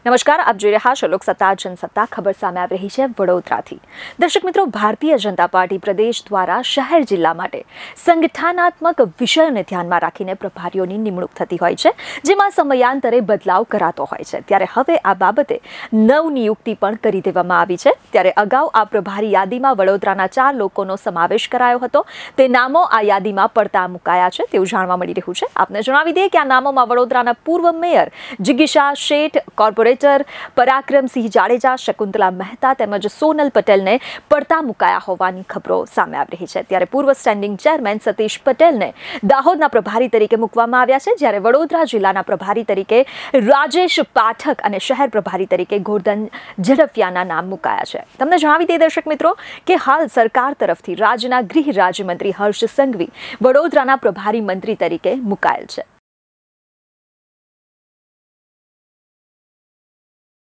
નમસ્કાર, આપ જોઈ રહ્યા છો લોકસત્તા જનસત્તા. ખબર સામે આવી રહી છે વડોદરાથી. દર્શક મિત્રો, ભારતીય જનતા પાર્ટી પ્રદેશ દ્વારા શહેર જિલ્લા માટે સંગઠનાત્મક વિષયોને ધ્યાનમાં રાખીને પ્રભારીઓની નિમણૂક થતી હોય છે, જેમાં સમયાંતરે બદલાવ કરાતો હોય છે. ત્યારે હવે આ બાબતે નવનિયુક્તિ પણ કરી દેવામાં આવી છે. ત્યારે અગાઉ આ પ્રભારી યાદીમાં વડોદરાના 4 લોકોનો સમાવેશ કરાયો હતો. તે નામો આ યાદીમાં પડતા મુકાયા છે તેવું જાણવા મળી રહ્યું છે. આપને જણાવી દઈએ કે આ નામોમાં વડોદરાના પૂર્વ મેયર જિગીશા શેઠ, કોર્પોરેટર પરાક્રમસિંહ જાડેજા, શકુંતલા મહેતા તેમજ સોનલ પટેલને પડતા મુકાયા હોવાની ખબરો સામે આવી રહી છે. ત્યારે પૂર્વ સ્ટેન્ડિંગ ચેરમેન સતીશ પટેલને દાહોદના પ્રભારી તરીકે મૂકવામાં આવ્યા છે, જ્યારે વડોદરા જિલ્લાના પ્રભારી તરીકે રાજેશ પાઠક અને શહેર પ્રભારી તરીકે ગોરધન ઝડફિયાના નામ મુકાયા છે. તમને જણાવી દઈએ દર્શક મિત્રો કે હાલ સરકાર તરફથી રાજ્યના ગૃહ રાજ્યમંત્રી હર્ષ સંઘવી વડોદરાના પ્રભારી મંત્રી તરીકે મુકાયેલ છે.